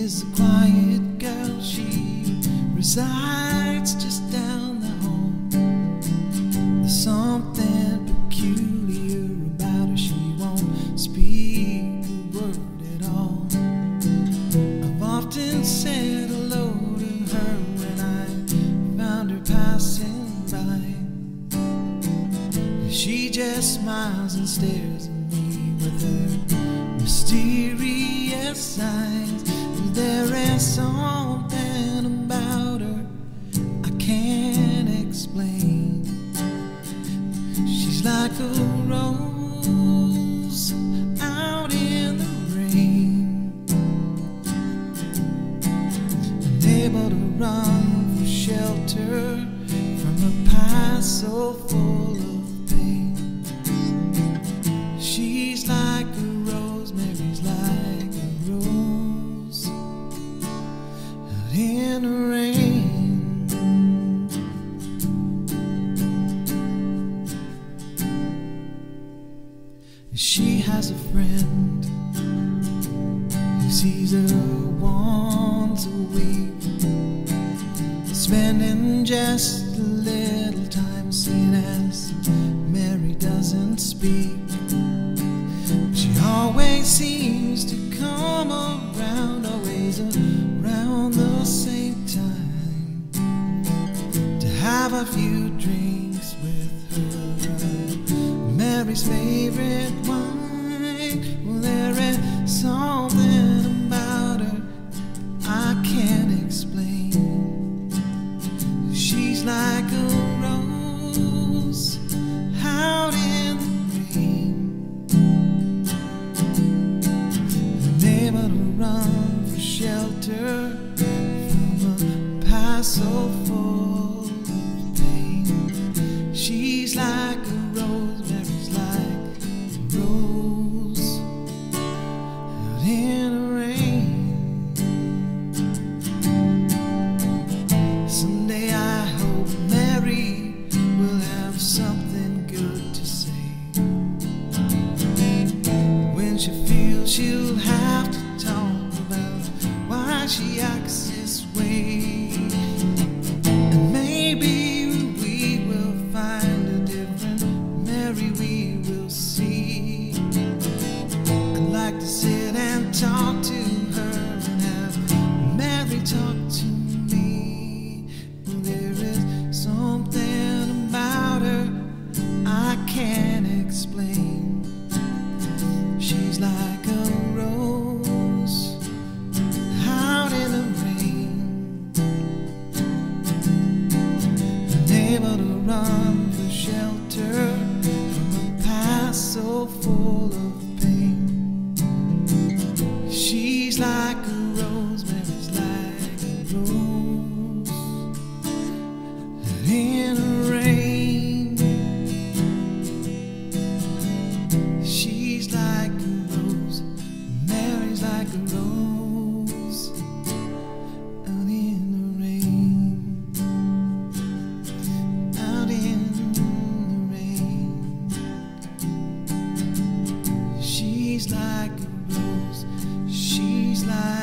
is a quiet girl. She resides just down the hall. There's something peculiar about her. She won't speak a word at all. I've often said hello to her when I found her passing by. She just smiles and stares at me with her mysterious eyes. There is something about her I can't explain. She's like a rose out in the rain, unable to run for shelter from a past so full of pain. She's like a rose, Mary's like a rose out in the rain. She has a friend who sees her once a week, spending just a little time seeing as Mary doesn't speak. She always seems to come around, always around the same time, to have a few drinks with her. Mary's favorite wine. Well, there is something about her I can't explain. She's like a rose out in the rain, unable to run for shelter from a past so full of pain. She's like a rose, Mary's like a rose out in the rain. Someday I hope Mary will have something good to say. When she feels she'll have to talk about why she acts this way, and maybe we will find a different Mary we will see. I'd like to sit and talk to her and have Mary talk to me. Well, there is something about her I can't explain. She's like a rose out in the rain, unable to run for shelter from a past so full of pain. She's like a rose, Mary's like a rose out in the rain. She's like a rose, Mary's like a rose out in the rain, out in the rain. She's like a rose, she's like